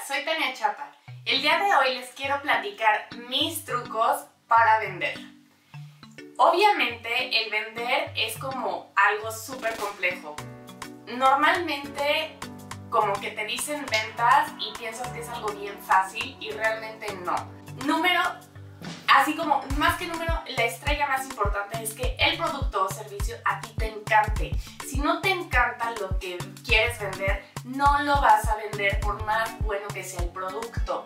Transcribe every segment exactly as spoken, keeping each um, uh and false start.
soy Tania Chapa. El día de hoy les quiero platicar mis trucos para vender. Obviamente el vender es como algo súper complejo. Normalmente como que te dicen ventas y piensas que es algo bien fácil y realmente no. Número, así como más que número, la estrella más importante es que el producto o servicio a ti te encante. Si no te encanta lo que quieres vender, no lo vas a vender por más bueno que sea el producto.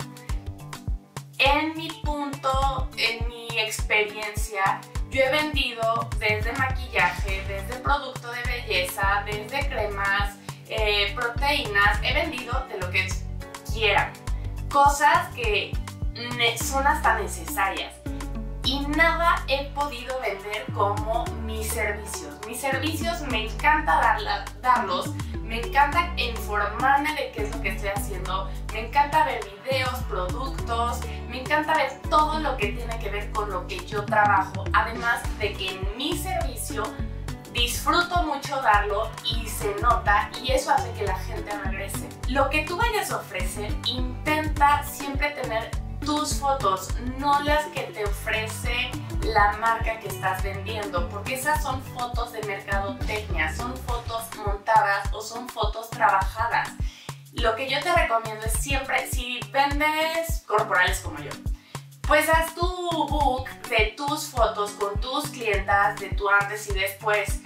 En mi punto, en mi experiencia, yo he vendido desde maquillaje, desde producto de belleza, desde cremas, eh, proteínas, he vendido de lo que quieran. Cosas que son hasta necesarias. Y nada he podido vender como mis servicios. Mis servicios me encanta darla, darlos, me encanta informarme de qué es lo que estoy haciendo, me encanta ver videos, productos, me encanta ver todo lo que tiene que ver con lo que yo trabajo. Además de que en mi servicio disfruto mucho darlo y se nota y eso hace que la gente regrese. Lo que tú vayas a ofrecer, intenta siempre tener tus fotos, no las que te ofrece la marca que estás vendiendo, porque esas son fotos de mercadotecnia, son fotos montadas o son fotos trabajadas. Lo que yo te recomiendo es siempre, si vendes corporales como yo, pues haz tu book de tus fotos con tus clientas, de tu antes y después.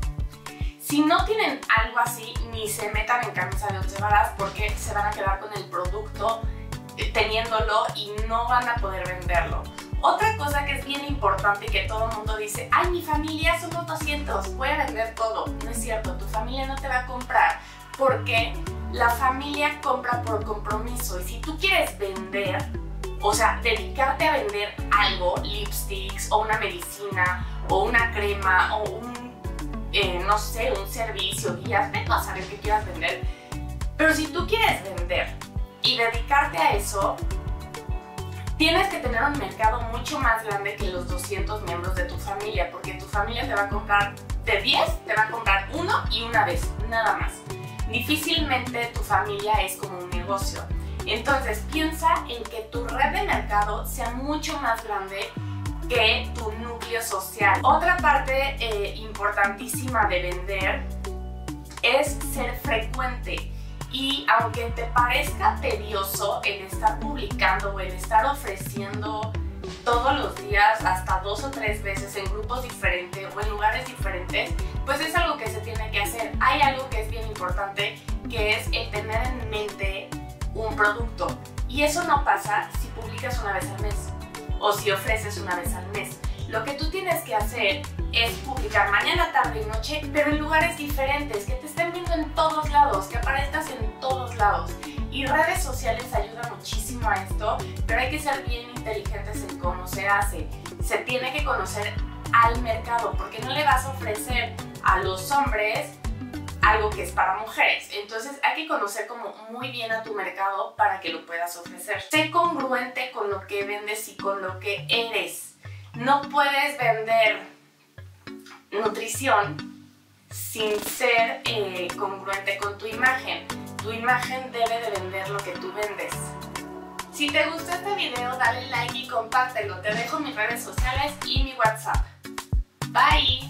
Si no tienen algo así, ni se metan en camisa de once varas porque se van a quedar con el producto teniéndolo y no van a poder venderlo. Otra cosa que es bien importante y que todo el mundo dice, ay, mi familia somos doscientos, voy a vender todo. No es cierto, tu familia no te va a comprar porque la familia compra por compromiso y si tú quieres vender, o sea, dedicarte a vender algo, lipsticks o una medicina o una crema o un, eh, no sé, un servicio, guías, vete a saber qué quieras vender. Pero si tú quieres vender y dedicarte a eso, tienes que tener un mercado mucho más grande que los doscientos miembros de tu familia, porque tu familia te va a comprar de diez, te va a comprar uno y una vez, nada más. Difícilmente tu familia es como un negocio. Entonces piensa en que tu red de mercado sea mucho más grande que tu núcleo social. Otra parte eh, importantísima de vender es ser frecuente. Y aunque te parezca tedioso el estar publicando o el estar ofreciendo todos los días hasta dos o tres veces en grupos diferentes o en lugares diferentes, pues es algo que se tiene que hacer. Hay algo que es bien importante, que es el tener en mente un producto. Y eso no pasa si publicas una vez al mes o si ofreces una vez al mes. Lo que tú tienes que hacer es publicar mañana, tarde y noche, pero en lugares diferentes, que te estén viendo en todos lados, que aparezcas en todos lados. Y redes sociales ayudan muchísimo a esto, pero hay que ser bien inteligentes en cómo se hace. Se tiene que conocer al mercado, porque no le vas a ofrecer a los hombres algo que es para mujeres. Entonces hay que conocer como muy bien a tu mercado para que lo puedas ofrecer. Sé congruente con lo que vendes y con lo que eres. No puedes vender nutrición sin ser eh, congruente con tu imagen. Tu imagen debe de vender lo que tú vendes. Si te gustó este video, dale like y compártelo. Te dejo mis redes sociales y mi WhatsApp. Bye.